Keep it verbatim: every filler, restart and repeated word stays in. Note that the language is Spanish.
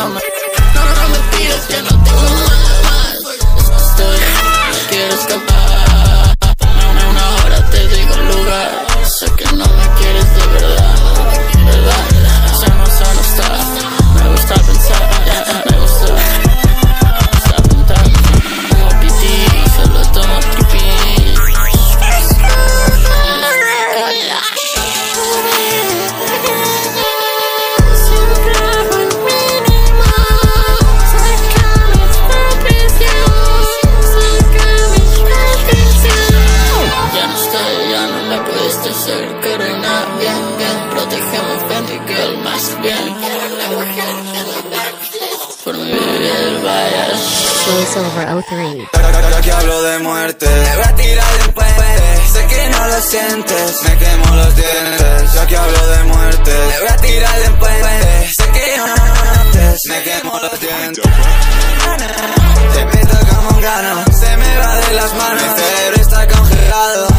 no me, no, no me pides, ya no tengo nada más. Estoy, quiero escapar. En una hora te digo el lugar. Sé que no me quieres de verdad, verdad. Ya no, ya no está. Me gusta pensar, yeah, me gusta. Me gusta pintar. Tengo piti, solo tomo tripi. Ser corona, bien, bien, protegemos Fendi Girl más bien. Por mi vida del Valle. Silver oh tres. Aquí hablo de muerte, te voy a tirar de un puente. Sé que no lo sientes, me quemo los dientes. Aquí hablo de muerte, te voy a tirar de un puente. Sé que no lo sientes, me quemo los dientes. Te meto como un grano, se me va de las manos. Mi cerebro está congelado.